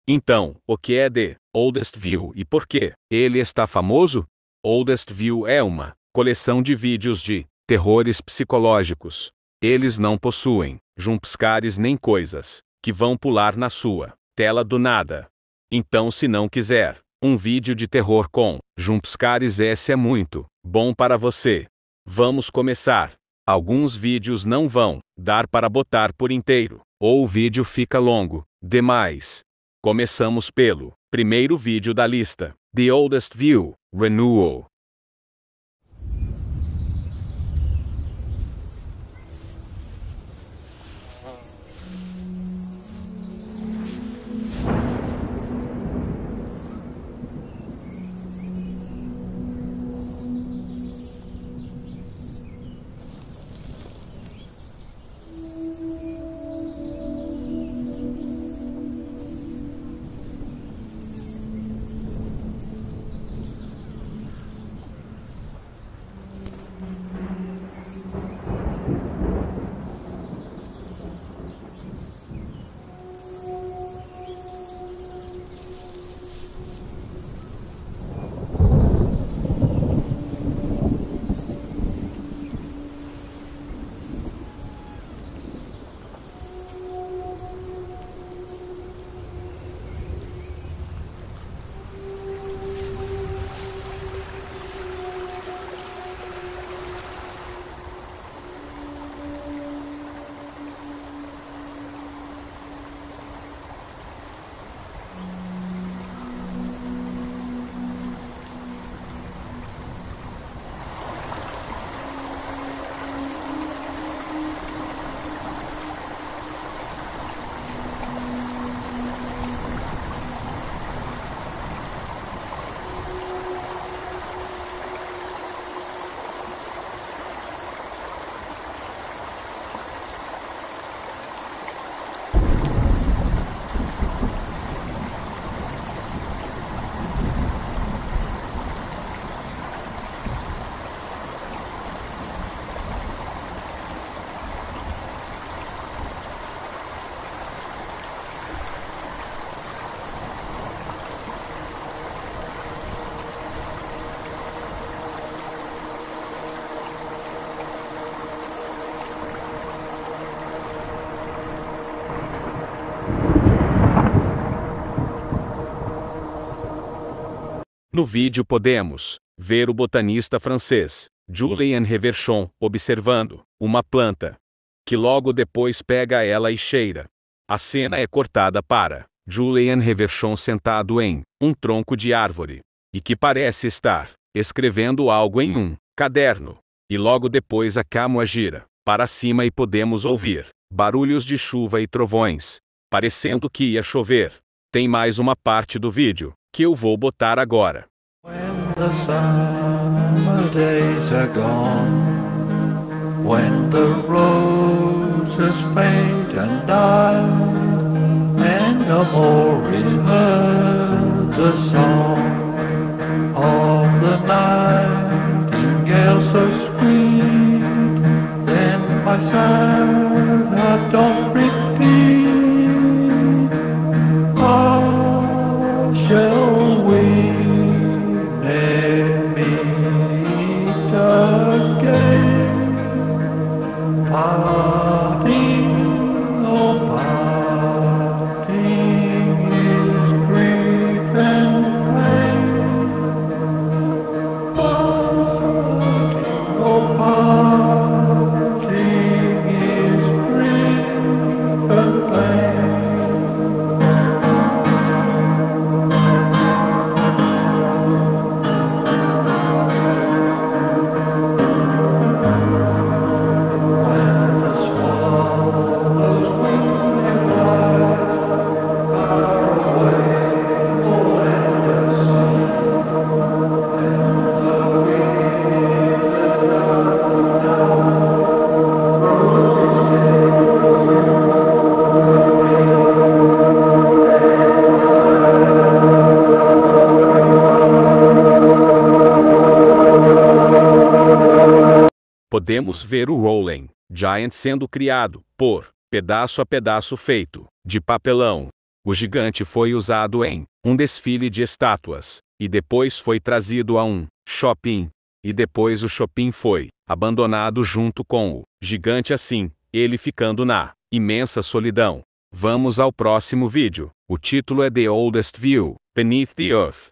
Então, o que é The Oldest View e por que ele está famoso? Oldest View é uma coleção de vídeos de terrores psicológicos. Eles não possuem jumpscares nem coisas que vão pular na sua tela do nada. Então, se não quiser um vídeo de terror com jumpscares, esse é muito bom para você. Vamos começar. Alguns vídeos não vão dar para botar por inteiro, ou o vídeo fica longo demais. Começamos pelo primeiro vídeo da lista, The Oldest View, Renewal. No vídeo podemos ver o botanista francês, Julien Reverchon, observando uma planta, que logo depois pega ela e cheira. A cena é cortada para Julien Reverchon sentado em um tronco de árvore, e que parece estar escrevendo algo em um caderno. E logo depois a câmera gira para cima e podemos ouvir barulhos de chuva e trovões, parecendo que ia chover. Tem mais uma parte do vídeo que eu vou botar agora. When the summer days are gone, when the roses fade and die, and no more is heard the song of the nightingale so sweet, then my sad heart don't repeat. How shall we meet again? Parting, oh parting is grief and pain. Parting, oh parting is grief and pain. Podemos ver o Rolling Giant sendo criado por pedaço a pedaço feito de papelão. O gigante foi usado em um desfile de estátuas, e depois foi trazido a um shopping, e depois o shopping foi abandonado junto com o gigante, assim, ele ficando na imensa solidão. Vamos ao próximo vídeo. O título é The Oldest View, Beneath the Earth.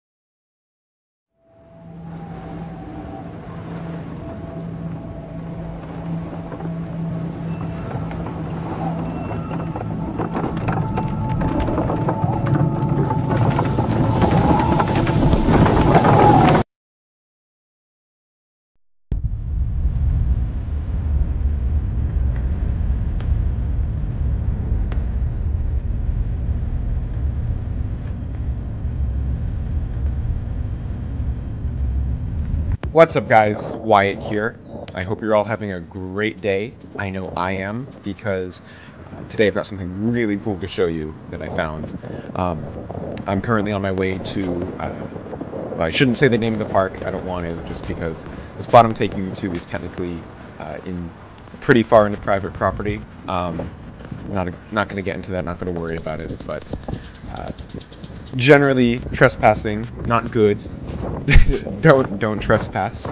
What's up, guys? Wyatt here. I hope you're all having a great day. I know I am, because today I've got something really cool to show you that I found. I'm currently on my way to, well, I shouldn't say the name of the park, I don't want to, just because the spot I'm taking you to is technically in pretty far into private property. Not going to get into that, not going to worry about it, but generally trespassing, not good. don't trespass.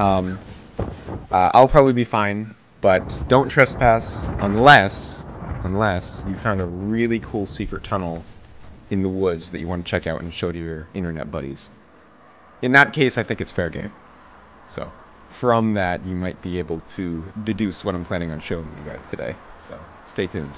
I'll probably be fine, but don't trespass unless you found a really cool secret tunnel in the woods that you want to check out and show to your internet buddies. In that case, I think it's fair game. So from that, you might be able to deduce what I'm planning on showing you guys today. So stay tuned.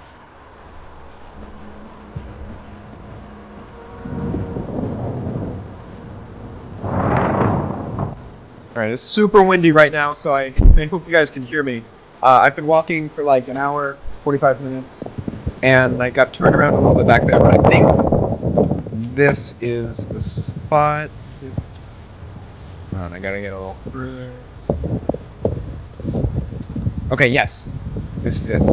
Alright, it's super windy right now, so I hope you guys can hear me. I've been walking for like an hour, 45 minutes, and I got turned around a little bit back there, but I think this is the spot. Hold on, I gotta get a little further. Okay, yes, this is it.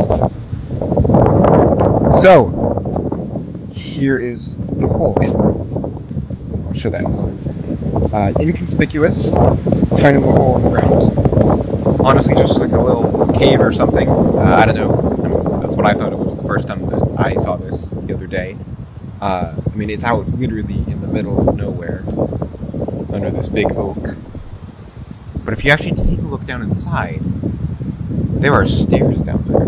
So, here is the hole. I'll show that. Inconspicuous, tiny little hole in the ground. Honestly, just like a little cave or something. I don't know. I mean, that's what I thought it was the first time that I saw this the other day. I mean, it's out literally in the middle of nowhere, under this big oak. But if you actually take a look down inside, there are stairs down there.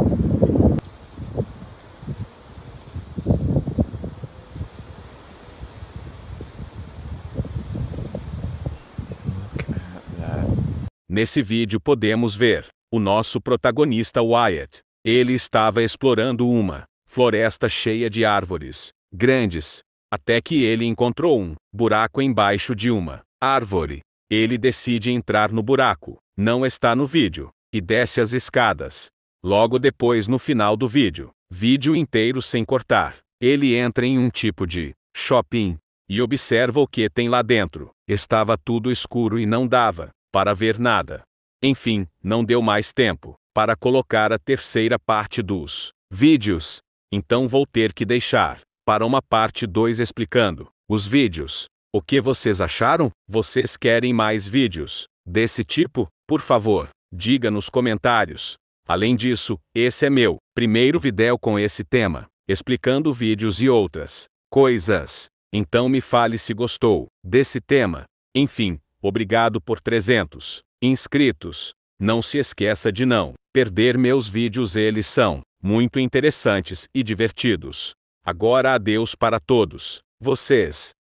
Nesse vídeo podemos ver o nosso protagonista Wyatt. Ele estava explorando uma floresta cheia de árvores grandes, até que ele encontrou um buraco embaixo de uma árvore. Ele decide entrar no buraco, não está no vídeo, e desce as escadas. Logo depois, no final do vídeo inteiro sem cortar, ele entra em um tipo de shopping e observa o que tem lá dentro. Estava tudo escuro e não dava para ver nada. Enfim, não deu mais tempo para colocar a terceira parte dos vídeos, então vou ter que deixar para uma parte 2 explicando os vídeos. O que vocês acharam? Vocês querem mais vídeos desse tipo? Por favor, diga nos comentários. Além disso, esse é meu primeiro vídeo com esse tema, explicando vídeos e outras coisas. Então me fale se gostou desse tema. Enfim, obrigado por 300 inscritos. Não se esqueça de não perder meus vídeos, eles são muito interessantes e divertidos. Agora adeus para todos vocês.